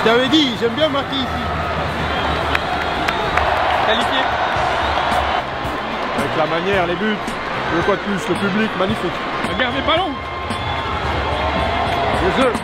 t'avais dit, j'aime bien marquer ici. Qualifié. Avec la manière, les buts, le quoi de plus, le public, magnifique. Regarde les ballons. Les œufs.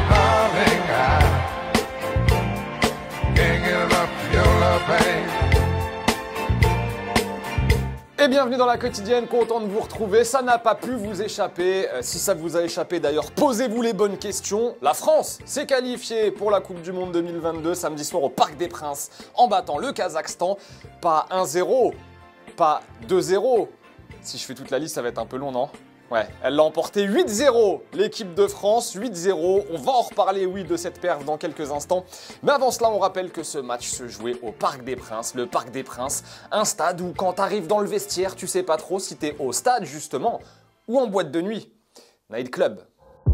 Et bienvenue dans la quotidienne, content de vous retrouver, ça n'a pas pu vous échapper. Si ça vous a échappé d'ailleurs, posez-vous les bonnes questions. La France s'est qualifiée pour la Coupe du Monde 2022 samedi soir au Parc des Princes en battant le Kazakhstan. Pas 1-0, pas 2-0. Si je fais toute la liste, ça va être un peu long, non ? Ouais, elle l'a emporté 8-0, l'équipe de France, 8-0. On va en reparler, oui, de cette perf dans quelques instants. Mais avant cela, on rappelle que ce match se jouait au Parc des Princes. Le Parc des Princes, un stade où quand t'arrives dans le vestiaire, tu sais pas trop si t'es au stade, justement, ou en boîte de nuit. Night Club.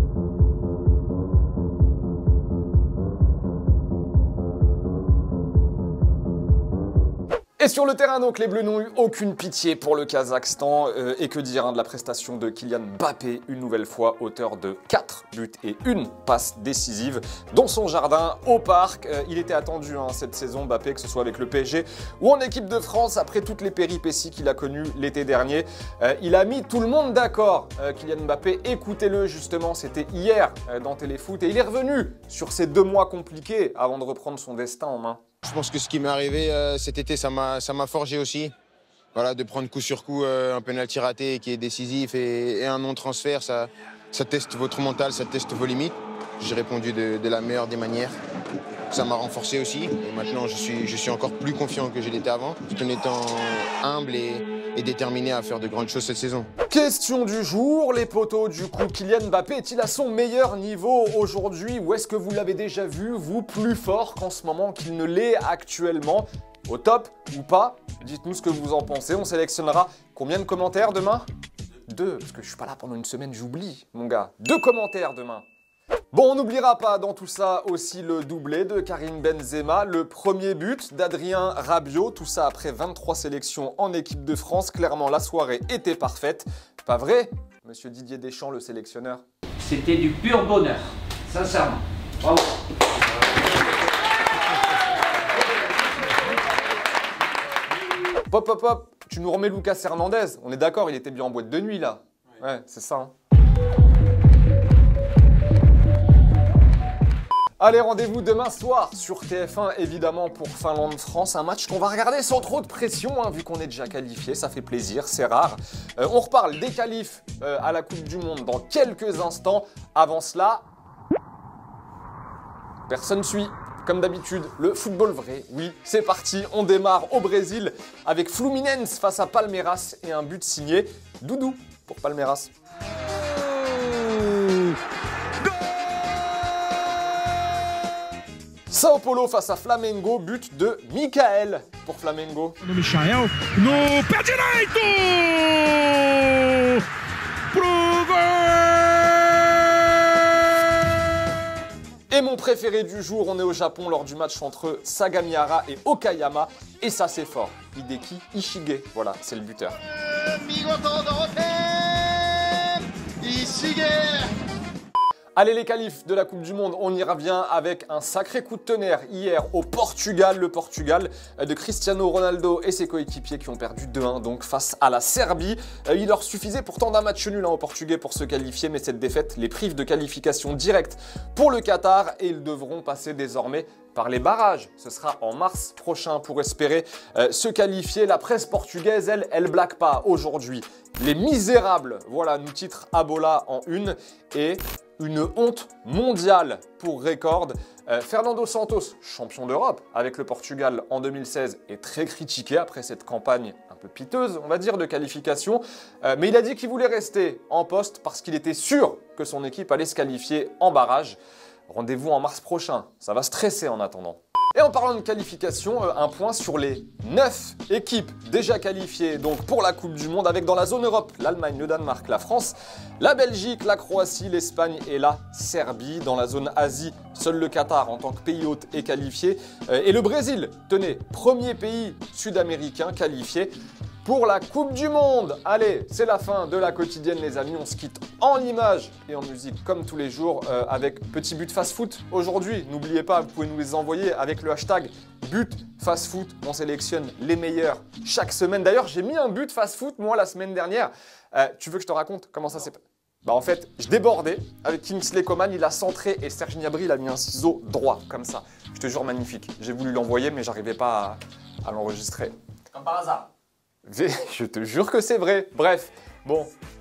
Et sur le terrain, donc, les Bleus n'ont eu aucune pitié pour le Kazakhstan. Et que dire de la prestation de Kylian Mbappé, une nouvelle fois, auteur de 4 buts et une passe décisive dans son jardin au parc. Il était attendu cette saison, Mbappé, que ce soit avec le PSG ou en équipe de France, après toutes les péripéties qu'il a connues l'été dernier. Il a mis tout le monde d'accord, Kylian Mbappé. Écoutez-le justement, c'était hier dans Téléfoot. Et il est revenu sur ces 2 mois compliqués avant de reprendre son destin en main. Je pense que ce qui m'est arrivé cet été, ça m'a forgé aussi. Voilà, de prendre coup sur coup un penalty raté qui est décisif et un non-transfert, ça teste votre mental, ça teste vos limites. J'ai répondu de la meilleure des manières. Ça m'a renforcé aussi. Et maintenant, je suis encore plus confiant que je l'étais avant, tout en étant humble et déterminé à faire de grandes choses cette saison. Question du jour, les potos, du coup, Kylian Mbappé est-il à son meilleur niveau aujourd'hui ou est-ce que vous l'avez déjà vu, vous, plus fort qu'en ce moment qu'il ne l'est actuellement? Au top ou pas? Dites-nous ce que vous en pensez, on sélectionnera combien de commentaires demain? 2, parce que je suis pas là pendant une semaine, j'oublie, mon gars. 2 commentaires demain. Bon, on n'oubliera pas dans tout ça aussi le doublé de Karim Benzema, le premier but d'Adrien Rabiot, tout ça après 23 sélections en équipe de France. Clairement, la soirée était parfaite. Pas vrai, monsieur Didier Deschamps, le sélectionneur? C'était du pur bonheur, sincèrement. Bravo. Pop, pop, pop, tu nous remets Lucas Hernandez. On est d'accord, il était bien en boîte de nuit là. Ouais, c'est ça. Hein. Allez, rendez-vous demain soir sur TF1, évidemment, pour Finlande-France. Un match qu'on va regarder sans trop de pression, vu qu'on est déjà qualifié. Ça fait plaisir, c'est rare. On reparle des qualifs à la Coupe du Monde dans quelques instants. Avant cela, personne suit. Comme d'habitude, le football vrai. Oui, c'est parti. On démarre au Brésil avec Fluminense face à Palmeiras et un but signé Doudou pour Palmeiras. Sao Paulo face à Flamengo, but de Michael pour Flamengo. No Michael, no pé direito! Pro gol! Et mon préféré du jour, on est au Japon lors du match entre Sagamihara et Okayama. Et ça, c'est fort. Hideki Ishige, voilà, c'est le buteur. Allez les qualifs de la Coupe du Monde, on y revient avec un sacré coup de tonnerre hier au Portugal. Le Portugal de Cristiano Ronaldo et ses coéquipiers qui ont perdu 2-1 donc face à la Serbie. Il leur suffisait pourtant d'un match nul aux Portugais pour se qualifier, mais cette défaite les prive de qualification directe pour le Qatar et ils devront passer désormais par les barrages. Ce sera en mars prochain pour espérer se qualifier. La presse portugaise, elle blague pas aujourd'hui. Les misérables, voilà, nous titre Abola en une et une honte mondiale pour Record. Fernando Santos, champion d'Europe avec le Portugal en 2016, est très critiqué après cette campagne un peu piteuse, on va dire, de qualification. Mais il a dit qu'il voulait rester en poste parce qu'il était sûr que son équipe allait se qualifier en barrage. Rendez-vous en mars prochain, ça va stresser en attendant. Et en parlant de qualification, un point sur les 9 équipes déjà qualifiées donc pour la Coupe du Monde avec dans la zone Europe l'Allemagne, le Danemark, la France, la Belgique, la Croatie, l'Espagne et la Serbie. Dans la zone Asie, seul le Qatar en tant que pays hôte est qualifié. Et le Brésil, tenez, premier pays sud-américain qualifié. pour la Coupe du Monde. Allez, c'est la fin de la quotidienne les amis, on se quitte en images et en musique comme tous les jours avec Petit But Fast Foot. Aujourd'hui, n'oubliez pas, vous pouvez nous les envoyer avec le hashtag But Fast Foot. On sélectionne les meilleurs chaque semaine. D'ailleurs, j'ai mis un but Fast Foot moi la semaine dernière. Tu veux que je te raconte comment ça s'est passé? Bah en fait, je débordais avec Kingsley Coman, il a centré et Serge Gnabry il a mis un ciseau droit comme ça. Je te jure magnifique. J'ai voulu l'envoyer mais j'arrivais pas à l'enregistrer. Comme par hasard. Je te jure que c'est vrai. Bref, bon,